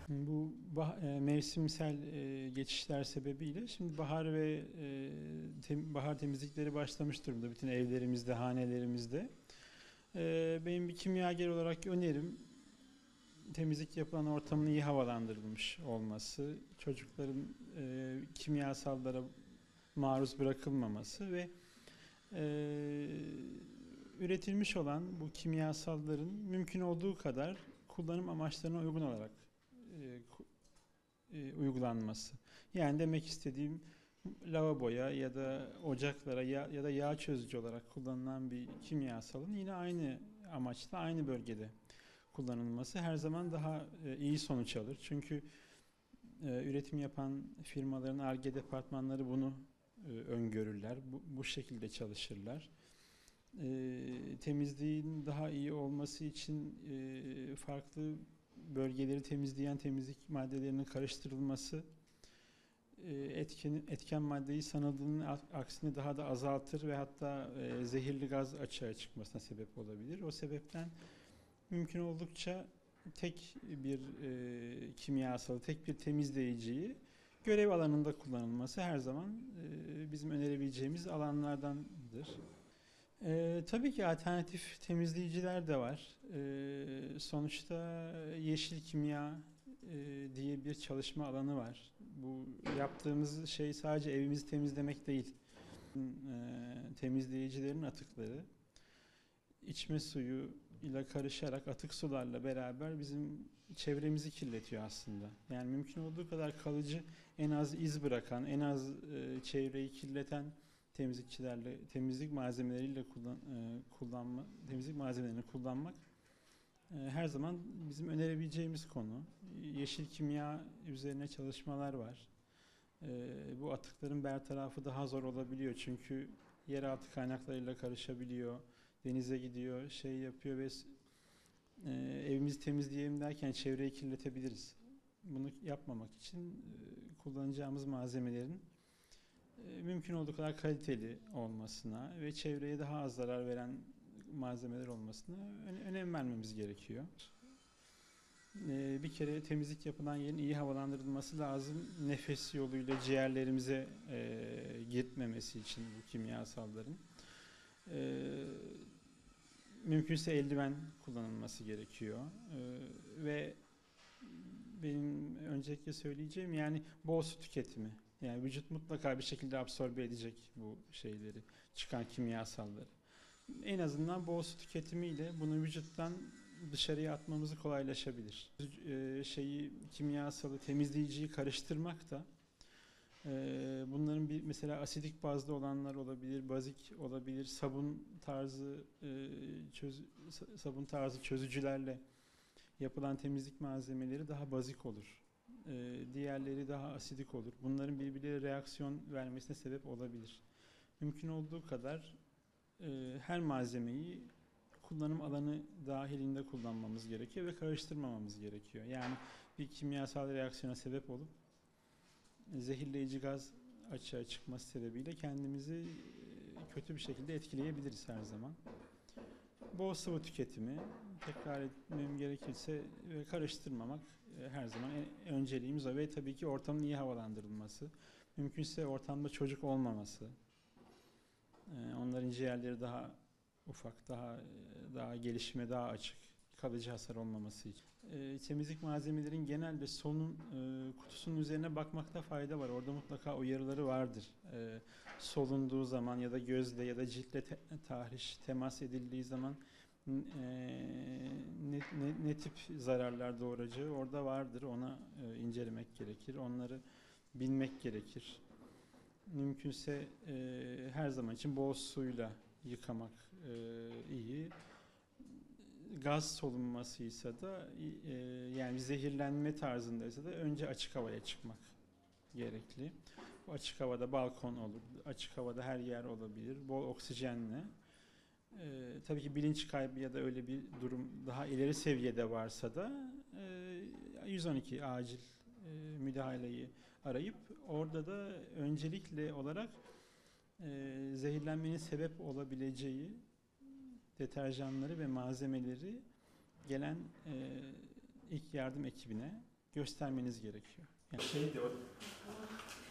Bu mevsimsel geçişler sebebiyle şimdi bahar ve bahar temizlikleri başlamış durumda bütün evlerimizde, hanelerimizde. Benim bir kimyager olarak önerim temizlik yapılan ortamın iyi havalandırılmış olması, çocukların kimyasallara maruz bırakılmaması ve e, üretilmiş olan bu kimyasalların mümkün olduğu kadar kullanım amaçlarına uygun olarak e, uygulanması. Yani demek istediğim lavaboya ya da ocaklara ya da yağ çözücü olarak kullanılan bir kimyasalın yine aynı amaçla aynı bölgede kullanılması her zaman daha iyi sonuç alır. Çünkü üretim yapan firmaların Ar-Ge departmanları bunu öngörürler. Bu şekilde çalışırlar. Temizliğin daha iyi olması için farklı bölgeleri temizleyen temizlik maddelerinin karıştırılması etken maddeyi sanıldığının aksine daha da azaltır ve hatta zehirli gaz açığa çıkmasına sebep olabilir. O sebepten mümkün oldukça tek bir kimyasalı, tek bir temizleyiciyi görev alanında kullanılması her zaman bizim önerebileceğimiz alanlardandır. Tabii ki alternatif temizleyiciler de var. Sonuçta yeşil kimya diye bir çalışma alanı var. Bu yaptığımız şey sadece evimizi temizlemek değil. Temizleyicilerin atıkları içme suyu ile karışarak atık sularla beraber bizim çevremizi kirletiyor aslında. Yani mümkün olduğu kadar kalıcı, en az iz bırakan, en az çevreyi kirleten temizlik malzemeleriyle temizlik malzemelerini kullanmak her zaman bizim önerebileceğimiz konu. Yeşil kimya üzerine çalışmalar var. Bu atıkların bertarafı daha zor olabiliyor çünkü yeraltı kaynaklarıyla karışabiliyor, denize gidiyor, şey yapıyor ve evimizi temizleyelim derken çevreyi kirletebiliriz. Bunu yapmamak için kullanacağımız malzemelerin mümkün olduğu kadar kaliteli olmasına ve çevreye daha az zarar veren malzemeler olmasına önem vermemiz gerekiyor. Bir kere temizlik yapılan yerin iyi havalandırılması lazım. Nefes yoluyla ciğerlerimize gitmemesi için bu kimyasalların. Mümkünse eldiven kullanılması gerekiyor. Ve benim öncelikle söyleyeceğim yani bol su tüketimi. Yani vücut mutlaka bir şekilde absorbe edecek bu şeyleri, çıkan kimyasalları. En azından bol su tüketimiyle bunu vücuttan dışarıya atmamızı kolaylaşabilir. Kimyasalı, temizleyiciyi karıştırmak da bunların bir mesela asidik bazlı olanlar olabilir, bazik olabilir, sabun tarzı çözücülerle yapılan temizlik malzemeleri daha bazik olur. Diğerleri daha asidik olur. Bunların birbirleriyle reaksiyon vermesine sebep olabilir. Mümkün olduğu kadar her malzemeyi kullanım alanı dahilinde kullanmamız gerekiyor ve karıştırmamamız gerekiyor. Yani bir kimyasal reaksiyona sebep olup zehirleyici gaz açığa çıkması sebebiyle kendimizi kötü bir şekilde etkileyebiliriz her zaman. Bol sıvı tüketimi, tekrar etmem gerekirse ve karıştırmamak her zaman önceliğimiz o ve tabii ki ortamın iyi havalandırılması. Mümkünse ortamda çocuk olmaması. Onların ciğerleri daha ufak, daha gelişime daha açık, kalıcı hasar olmaması için. Temizlik malzemelerin genelde kutusunun üzerine bakmakta fayda var. Orada mutlaka uyarıları vardır. Solunduğu zaman ya da gözle ya da ciltle temas edildiği zaman ne tip zararlar doğuracağı orada vardır. Ona incelemek gerekir. Onları bilmek gerekir. Mümkünse her zaman için bol suyla yıkamak iyi. Gaz solunmasıysa da yani zehirlenme tarzındaysa da önce açık havaya çıkmak gerekli. Bu açık havada balkon olur, açık havada her yer olabilir, bol oksijenle. Tabii ki bilinç kaybı ya da öyle bir durum daha ileri seviyede varsa da 112 acil müdahaleyi arayıp orada da öncelikle olarak zehirlenmenin sebep olabileceği deterjanları ve malzemeleri gelen ilk yardım ekibine göstermeniz gerekiyor. Yani Şey de o